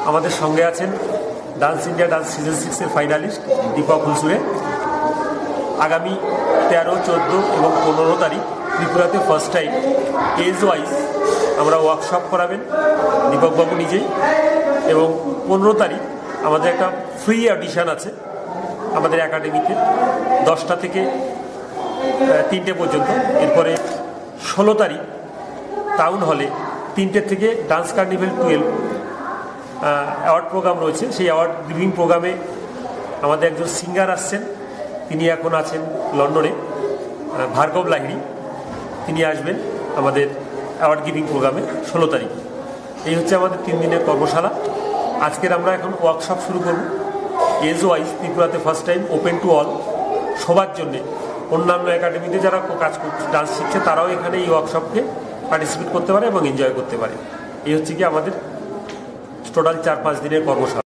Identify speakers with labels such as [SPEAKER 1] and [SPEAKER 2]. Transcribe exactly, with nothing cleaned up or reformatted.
[SPEAKER 1] আমাদের সঙ্গে আছেন ডান্স ইন্ডিয়া ডান্স সিজন সিক্সের ফাইনালিস্ট দীপক হুলসুরে। আগামী তেরো চোদ্দো এবং পনেরো তারিখ ত্রিপুরাতে ফার্স্ট টাইম এজ ওয়াইজ আমরা ওয়ার্কশপ করাবেন দীপকবাবু নিজেই, এবং পনেরো তারিখ আমাদের একটা ফ্রি অডিশন আছে আমাদের একাডেমিতে দশটা থেকে তিনটে পর্যন্ত। এরপরে ষোলো তারিখ টাউন হলে তিনটে থেকে dance carnival twelve award programme রয়েছে। সেই অ্যাওয়ার্ড গিভিং প্রোগ্রামে আমাদের একজন সিঙ্গার আসছেন, তিনি এখন আছেন লন্ডনে, ভার্গব লাহিড়ী, তিনি আসবেন আমাদের অ্যাওয়ার্ড গিভিং প্রোগ্রামে ষোলো তারিখ। এই হচ্ছে আমাদের তিন দিনের কর্মশালা। আজকের আমরা এখন ওয়ার্কশপ শুরু করব এজ ওয়াইজ ত্রিপুরাতে first time, open to all, সবার জন্যে। অন্যান্য একাডেমিতে যারা কাজ করছে, ডান্স শিখছে, তারাও এখানে এই ওয়ার্কশপকে পার্টিসিপেট করতে পারে এবং এনজয় করতে পারে। এই হচ্ছে কি আমাদের টোটাল চার পাঁচ দিনের কর্মশালা।